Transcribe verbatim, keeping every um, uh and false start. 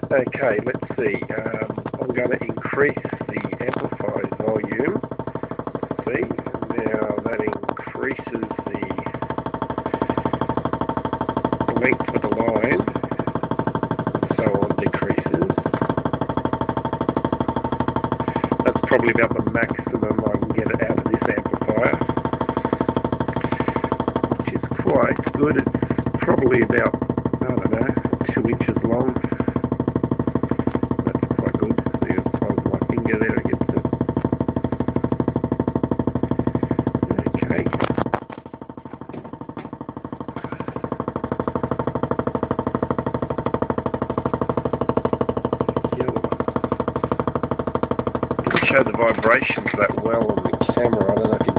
Okay, let's see. Um, I'm going to increase the amplifier's volume. See, now that increases the length of the line, and so on decreases. That's probably about the maximum I can get out of this amplifier, which is quite good. It's probably about, I don't know, two inches long. That's quite good. See, as far as my finger there, it gets it. Okay. The other one. Didn't show the vibrations that well on the camera. I don't know if you